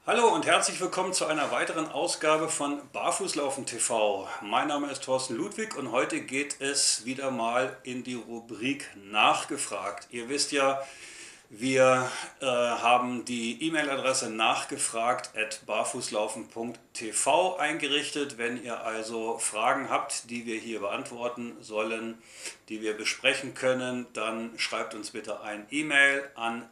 Hallo und herzlich willkommen zu einer weiteren Ausgabe von Barfußlaufen TV. Mein Name ist Thorsten Ludwig und heute geht es wieder mal in die Rubrik Nachgefragt. Ihr wisst ja, wir haben die E-Mail-Adresse nachgefragt@barfußlaufen.tv eingerichtet. Wenn ihr also Fragen habt, die wir hier beantworten sollen, die wir besprechen können, dann schreibt uns bitte ein E-Mail an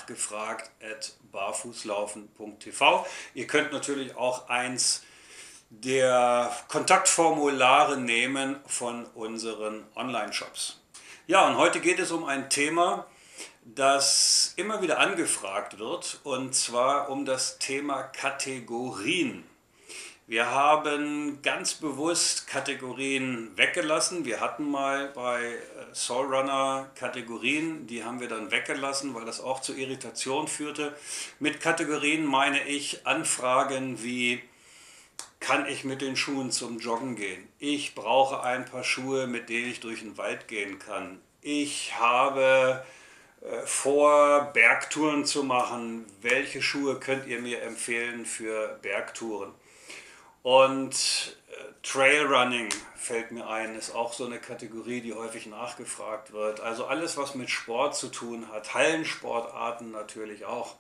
nachgefragt@barfußlaufen.tv. Ihr könnt natürlich auch eins der Kontaktformulare nehmen von unseren Online-Shops. Ja, und heute geht es um ein Thema, das immer wieder angefragt wird, und zwar um das Thema Kategorien. Wir haben ganz bewusst Kategorien weggelassen. Wir hatten mal bei Soul Runner Kategorien, die haben wir dann weggelassen, weil das auch zu Irritation führte. Mit Kategorien meine ich Anfragen wie: Kann ich mit den Schuhen zum Joggen gehen? Ich brauche ein paar Schuhe, mit denen ich durch den Wald gehen kann. Ich habe vor, Bergtouren zu machen. Welche Schuhe könnt ihr mir empfehlen für Bergtouren? Und Trailrunning fällt mir ein, ist auch so eine Kategorie, die häufig nachgefragt wird. Also alles, was mit Sport zu tun hat, Hallensportarten natürlich auch.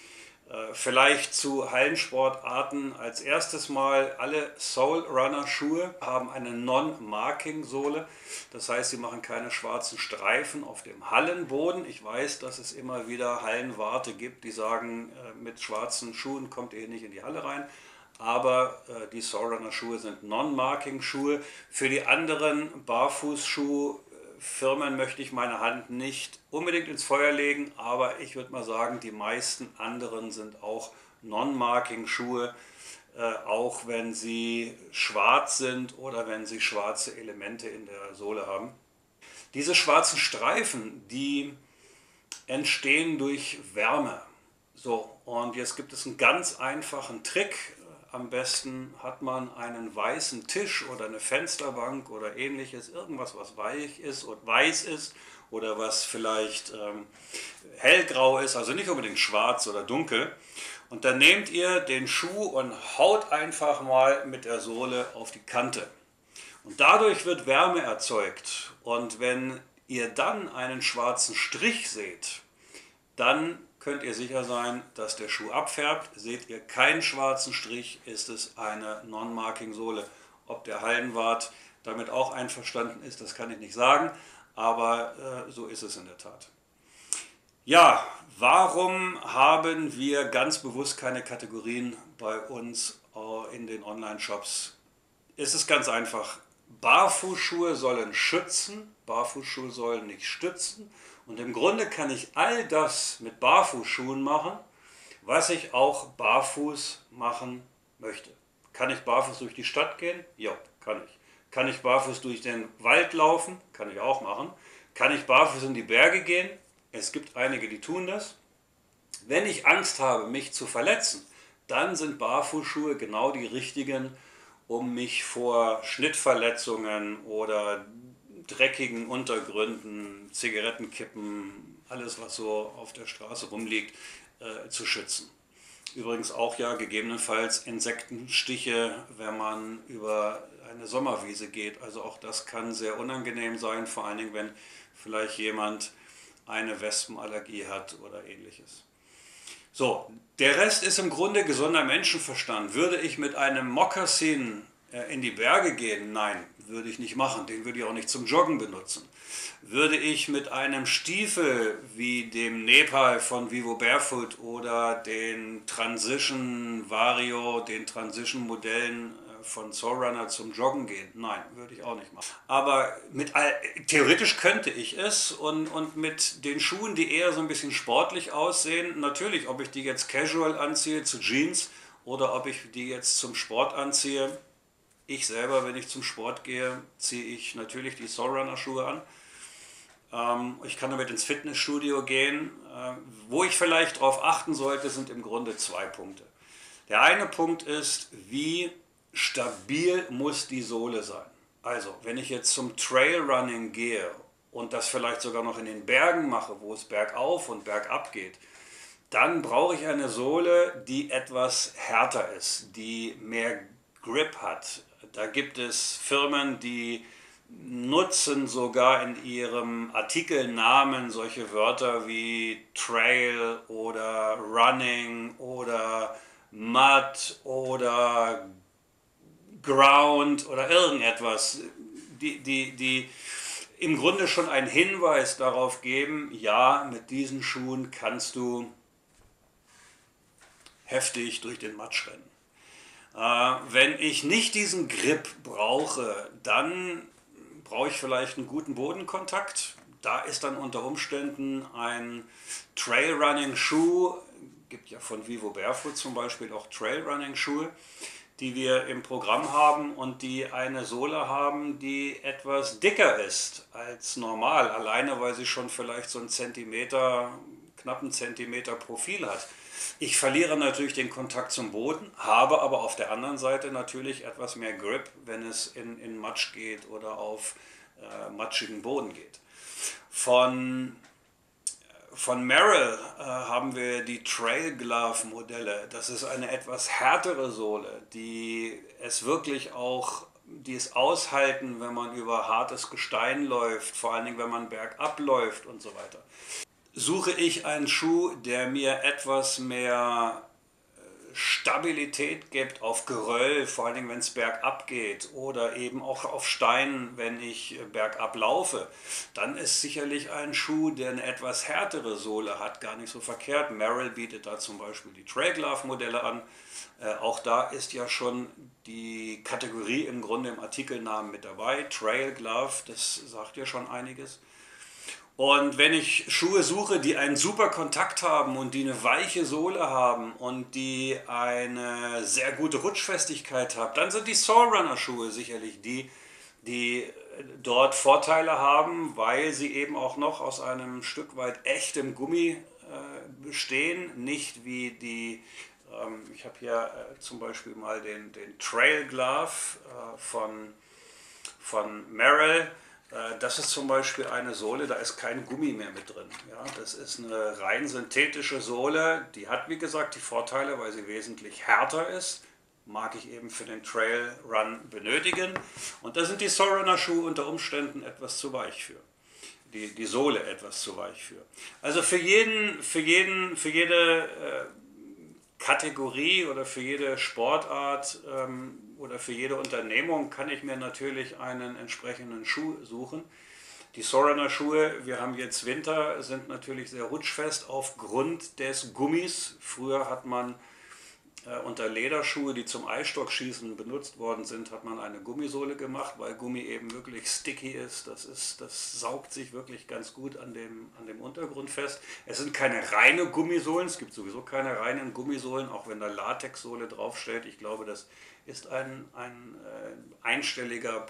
Vielleicht zu Hallensportarten als erstes mal: Alle Soul Runner Schuhe haben eine Non-Marking-Sohle. Das heißt, sie machen keine schwarzen Streifen auf dem Hallenboden. Ich weiß, dass es immer wieder Hallenwarte gibt, die sagen, mit schwarzen Schuhen kommt ihr nicht in die Halle rein. Aber die Soul Runner Schuhe sind Non-Marking Schuhe. Für die anderen Barfußschuhe Firmen möchte ich meine Hand nicht unbedingt ins Feuer legen, aber ich würde mal sagen, die meisten anderen sind auch Non-Marking-Schuhe, auch wenn sie schwarz sind oder wenn sie schwarze Elemente in der Sohle haben. Diese schwarzen Streifen, die entstehen durch Wärme. So, und jetzt gibt es einen ganz einfachen Trick. Am besten hat man einen weißen Tisch oder eine Fensterbank oder ähnliches, irgendwas, was weich ist und weiß ist oder was vielleicht hellgrau ist, also nicht unbedingt schwarz oder dunkel. Und dann nehmt ihr den Schuh und haut einfach mal mit der Sohle auf die Kante. Und dadurch wird Wärme erzeugt. Und wenn ihr dann einen schwarzen Strich seht, dann könnt ihr sicher sein, dass der Schuh abfärbt. Seht ihr keinen schwarzen Strich, ist es eine Non-Marking-Sohle. Ob der Hallenwart damit auch einverstanden ist, das kann ich nicht sagen, aber so ist es in der Tat. Ja, warum haben wir ganz bewusst keine Kategorien bei uns in den Online-Shops? Es ist ganz einfach. Barfußschuhe sollen schützen, Barfußschuhe sollen nicht stützen. Und im Grunde kann ich all das mit Barfußschuhen machen, was ich auch barfuß machen möchte. Kann ich barfuß durch die Stadt gehen? Ja, kann ich. Kann ich barfuß durch den Wald laufen? Kann ich auch machen. Kann ich barfuß in die Berge gehen? Es gibt einige, die tun das. Wenn ich Angst habe, mich zu verletzen, dann sind Barfußschuhe genau die richtigen, um mich vor Schnittverletzungen oder dreckigen Untergründen, Zigarettenkippen, alles was so auf der Straße rumliegt, zu schützen. Übrigens auch ja gegebenenfalls Insektenstiche, wenn man über eine Sommerwiese geht. Also auch das kann sehr unangenehm sein, vor allen Dingen, wenn vielleicht jemand eine Wespenallergie hat oder ähnliches. So, der Rest ist im Grunde gesunder Menschenverstand. Würde ich mit einem Mokassin in die Berge gehen? Nein, würde ich nicht machen. Den würde ich auch nicht zum Joggen benutzen. Würde ich mit einem Stiefel wie dem Nepal von Vivo Barefoot oder den Transition Vario, den Transition Modellen von Soul Runner zum Joggen gehen? Nein, würde ich auch nicht machen. Aber theoretisch könnte ich es, und mit den Schuhen, die eher so ein bisschen sportlich aussehen, natürlich, ob ich die jetzt casual anziehe zu Jeans oder ob ich die jetzt zum Sport anziehe. Ich selber, wenn ich zum Sport gehe, ziehe ich natürlich die Soul Runner Schuhe an. Ich kann damit ins Fitnessstudio gehen. Wo ich vielleicht darauf achten sollte, sind im Grunde zwei Punkte. Der eine Punkt ist, wie stabil muss die Sohle sein. Also, wenn ich jetzt zum Trailrunning gehe und das vielleicht sogar noch in den Bergen mache, wo es bergauf und bergab geht, dann brauche ich eine Sohle, die etwas härter ist, die mehr Grip hat. Da gibt es Firmen, die nutzen sogar in ihrem Artikelnamen solche Wörter wie Trail oder Running oder Mud oder Ground oder irgendetwas, die im Grunde schon einen Hinweis darauf geben, ja, mit diesen Schuhen kannst du heftig durch den Matsch rennen. Wenn ich nicht diesen Grip brauche, dann brauche ich vielleicht einen guten Bodenkontakt. Da ist dann unter Umständen ein Trailrunning-Schuh, gibt ja von Vivo Barefoot zum Beispiel auch Trailrunning-Schuhe, die wir im Programm haben und die eine Sohle haben, die etwas dicker ist als normal, alleine weil sie schon vielleicht so einen Zentimeter, knappen Zentimeter Profil hat. Ich verliere natürlich den Kontakt zum Boden, habe aber auf der anderen Seite natürlich etwas mehr Grip, wenn es in Matsch geht oder auf matschigen Boden geht. Von Merrell haben wir die Trail Glove Modelle. Das ist eine etwas härtere Sohle, die es aushalten, wenn man über hartes Gestein läuft, vor allen Dingen, wenn man bergab läuft und so weiter. Suche ich einen Schuh, der mir etwas mehr Stabilität gibt auf Geröll, vor allen Dingen wenn es bergab geht oder eben auch auf Steinen, wenn ich bergab laufe, dann ist sicherlich ein Schuh, der eine etwas härtere Sohle hat, gar nicht so verkehrt. Merrell bietet da zum Beispiel die Trail Glove Modelle an. Auch da ist ja schon die Kategorie im Grunde im Artikelnamen mit dabei. Trail Glove, das sagt ja schon einiges. Und wenn ich Schuhe suche, die einen super Kontakt haben und die eine weiche Sohle haben und die eine sehr gute Rutschfestigkeit haben, dann sind die Soul-Runner Schuhe sicherlich die dort Vorteile haben, weil sie eben auch noch aus einem Stück weit echtem Gummi bestehen, nicht wie ich habe hier zum Beispiel mal den Trail Glove von Merrell. Das ist zum Beispiel eine Sohle, da ist kein Gummi mehr mit drin. Ja, das ist eine rein synthetische Sohle, die hat wie gesagt die Vorteile, weil sie wesentlich härter ist. Mag ich eben für den Trail Run benötigen. Und da sind die Soul-Runner Schuhe unter Umständen etwas zu weich für. Die Sohle etwas zu weich für. Also für jede Kategorie oder für jede Sportart oder für jede Unternehmung kann ich mir natürlich einen entsprechenden Schuh suchen. Die Soul-Runner Schuhe, wir haben jetzt Winter, sind natürlich sehr rutschfest aufgrund des Gummis. Früher hat man unter Lederschuhe, die zum Eisstockschießen benutzt worden sind, hat man eine Gummisohle gemacht, weil Gummi eben wirklich sticky ist. Das saugt sich wirklich ganz gut an dem Untergrund fest. Es sind keine reine Gummisohlen, es gibt sowieso keine reinen Gummisohlen, auch wenn da Latexsohle draufsteht. Ich glaube, das ist ein einstelliger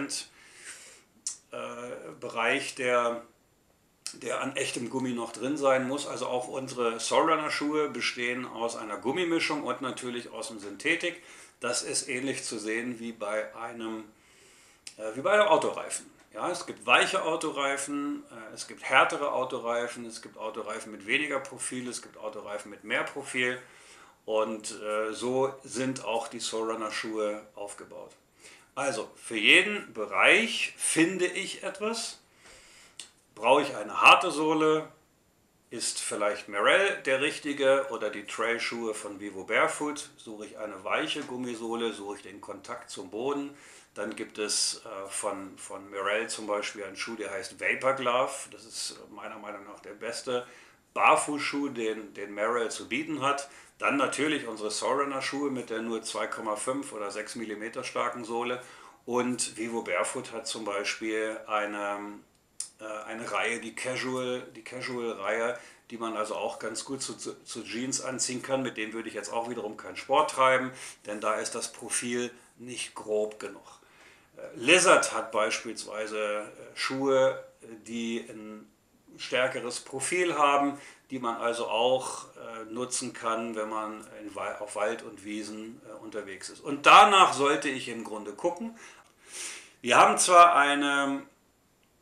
Prozentbereich, der an echtem Gummi noch drin sein muss. Also auch unsere Soul-Runner Schuhe bestehen aus einer Gummimischung und natürlich aus dem Synthetik. Das ist ähnlich zu sehen wie bei einem Autoreifen. Ja, es gibt weiche Autoreifen, es gibt härtere Autoreifen, es gibt Autoreifen mit weniger Profil, es gibt Autoreifen mit mehr Profil und so sind auch die Soul-Runner Schuhe aufgebaut. Also für jeden Bereich finde ich etwas. Brauche ich eine harte Sohle, ist vielleicht Merrell der richtige oder die Trail-Schuhe von Vivo Barefoot. Suche ich eine weiche Gummisohle, suche ich den Kontakt zum Boden. Dann gibt es von Merrell zum Beispiel einen Schuh, der heißt Vapor Glove. Das ist meiner Meinung nach der beste Barfußschuh, den Merrell zu bieten hat. Dann natürlich unsere Soul-Runner Schuhe mit der nur 2,5 oder 6 mm starken Sohle. Und Vivo Barefoot hat zum Beispiel eine Reihe, die Casual-Reihe, die man also auch ganz gut zu Jeans anziehen kann. Mit denen würde ich jetzt auch wiederum keinen Sport treiben, denn da ist das Profil nicht grob genug. Lizard hat beispielsweise Schuhe, die ein stärkeres Profil haben, die man also auch nutzen kann, wenn man auf Wald und Wiesen unterwegs ist. Und danach sollte ich im Grunde gucken. Wir haben zwar eine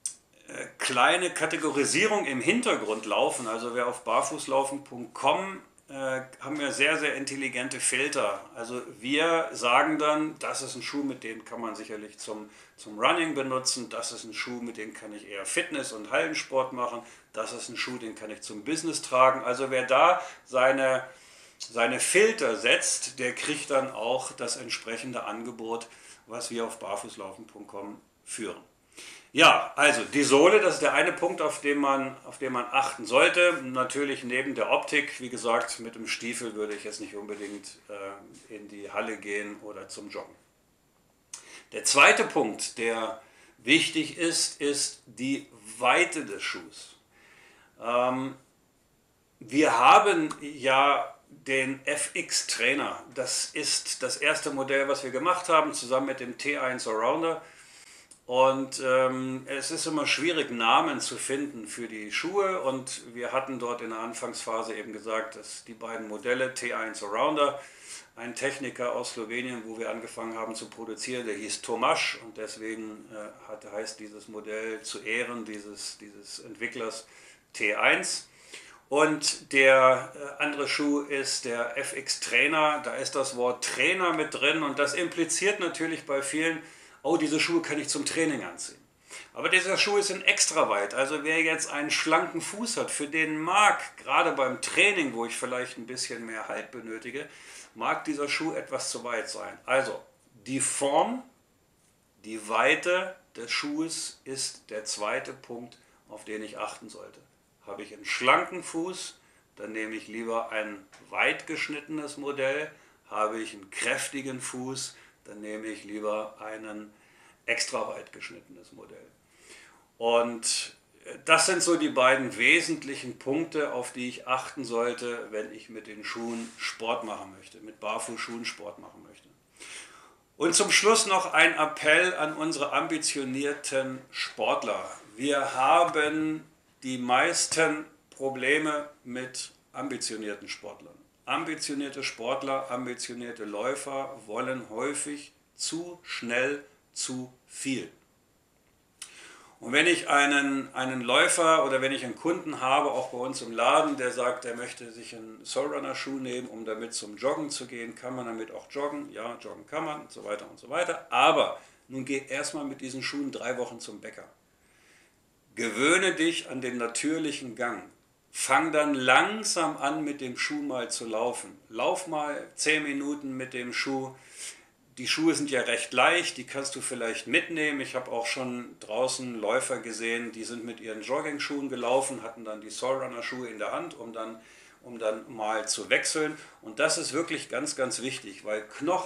kleine Kategorisierung im Hintergrund laufen. Also wer auf barfußlaufen.com haben wir sehr, sehr intelligente Filter. Also wir sagen dann, das ist ein Schuh, mit dem kann man sicherlich zum Running benutzen, das ist ein Schuh, mit dem kann ich eher Fitness- und Hallensport machen, das ist ein Schuh, den kann ich zum Business tragen. Also wer da seine Filter setzt, der kriegt dann auch das entsprechende Angebot, was wir auf barfußlaufen.com führen. Ja, also die Sohle, das ist der eine Punkt, auf den man achten sollte. Natürlich neben der Optik, wie gesagt, mit dem Stiefel würde ich jetzt nicht unbedingt in die Halle gehen oder zum Joggen. Der zweite Punkt, der wichtig ist die Weite des Schuhs. Wir haben ja den FX Trainer. Das ist das erste Modell, was wir gemacht haben, zusammen mit dem T1 Allrounder. Und es ist immer schwierig, Namen zu finden für die Schuhe. Und wir hatten dort in der Anfangsphase eben gesagt, dass die beiden Modelle T1 Allrounder, ein Techniker aus Slowenien, wo wir angefangen haben zu produzieren, der hieß Tomasz. Und deswegen heißt dieses Modell zu Ehren dieses Entwicklers T1. Und der andere Schuh ist der FX Trainer. Da ist das Wort Trainer mit drin und das impliziert natürlich bei vielen, oh, diese Schuhe kann ich zum Training anziehen. Aber dieser Schuh ist in extra weit. Also wer jetzt einen schlanken Fuß hat, für den mag, gerade beim Training, wo ich vielleicht ein bisschen mehr Halt benötige, mag dieser Schuh etwas zu weit sein. Also die Form, die Weite des Schuhes ist der zweite Punkt, auf den ich achten sollte. Habe ich einen schlanken Fuß, dann nehme ich lieber ein weit geschnittenes Modell. Habe ich einen kräftigen Fuß, dann nehme ich lieber ein extra weit geschnittenes Modell. Und das sind so die beiden wesentlichen Punkte, auf die ich achten sollte, wenn ich mit den Schuhen Sport machen möchte, mit Barfußschuhen Sport machen möchte. Und zum Schluss noch ein Appell an unsere ambitionierten Sportler. Wir haben die meisten Probleme mit ambitionierten Sportlern. Ambitionierte Sportler, ambitionierte Läufer wollen häufig zu schnell zu viel. Und wenn ich einen Läufer oder wenn ich einen Kunden habe, auch bei uns im Laden, der sagt, er möchte sich einen Soulrunner-Schuh nehmen, um damit zum Joggen zu gehen, kann man damit auch joggen? Ja, joggen kann man und so weiter und so weiter. Aber nun geh erstmal mit diesen Schuhen 3 Wochen zum Bäcker. Gewöhne dich an den natürlichen Gang. Fang dann langsam an, mit dem Schuh mal zu laufen. Lauf mal 10 Minuten mit dem Schuh. Die Schuhe sind ja recht leicht, die kannst du vielleicht mitnehmen. Ich habe auch schon draußen Läufer gesehen, die sind mit ihren Jogging-Schuhen gelaufen, hatten dann die Soulrunner-Schuhe in der Hand, um dann mal zu wechseln. Und das ist wirklich ganz, ganz wichtig, weil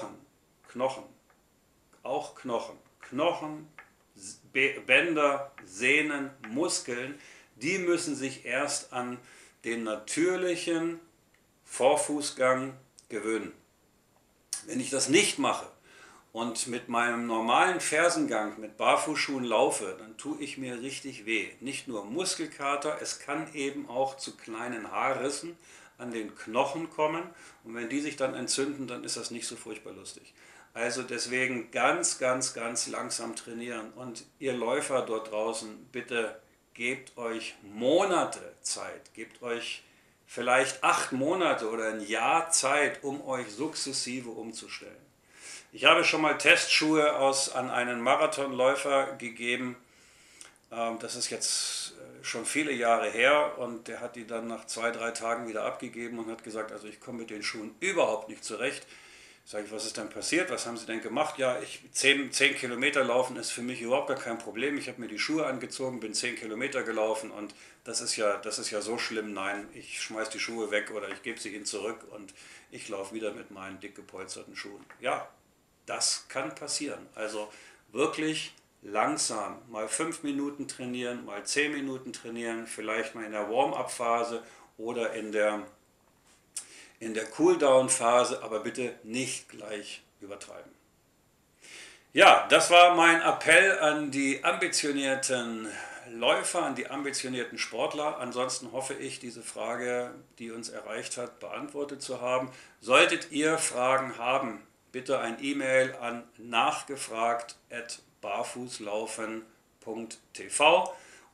Knochen, Bänder, Sehnen, Muskeln, die müssen sich erst an den natürlichen Vorfußgang gewöhnen. Wenn ich das nicht mache und mit meinem normalen Fersengang mit Barfußschuhen laufe, dann tue ich mir richtig weh. Nicht nur Muskelkater, es kann eben auch zu kleinen Haarrissen an den Knochen kommen und wenn die sich dann entzünden, dann ist das nicht so furchtbar lustig. Also deswegen ganz, ganz, ganz langsam trainieren und ihr Läufer dort draußen, bitte gebt euch Monate Zeit, gebt euch vielleicht 8 Monate oder ein Jahr Zeit, um euch sukzessive umzustellen. Ich habe schon mal Testschuhe an einen Marathonläufer gegeben. Das ist jetzt schon viele Jahre her und der hat die dann nach 2, 3 Tagen wieder abgegeben und hat gesagt, also ich komme mit den Schuhen überhaupt nicht zurecht. Sage ich, was ist denn passiert? Was haben Sie denn gemacht? Ja, 10 Kilometer laufen ist für mich überhaupt gar kein Problem. Ich habe mir die Schuhe angezogen, bin 10 Kilometer gelaufen und das ist ja so schlimm. Nein, ich schmeiß die Schuhe weg oder ich gebe sie Ihnen zurück und ich laufe wieder mit meinen dick gepolsterten Schuhen. Ja, das kann passieren. Also wirklich langsam, mal 5 Minuten trainieren, mal 10 Minuten trainieren, vielleicht mal in der Warm-up-Phase oder in der Cooldown-Phase, aber bitte nicht gleich übertreiben. Ja, das war mein Appell an die ambitionierten Läufer, an die ambitionierten Sportler. Ansonsten hoffe ich, diese Frage, die uns erreicht hat, beantwortet zu haben. Solltet ihr Fragen haben, bitte ein E-Mail an nachgefragt@barfußlaufen.tv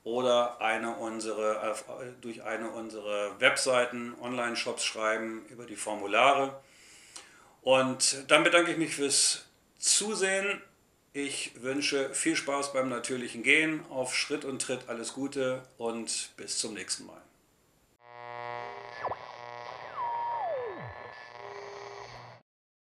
oder durch eine unserer Webseiten, Online-Shops schreiben über die Formulare. Und dann bedanke ich mich fürs Zusehen. Ich wünsche viel Spaß beim natürlichen Gehen, auf Schritt und Tritt alles Gute und bis zum nächsten Mal.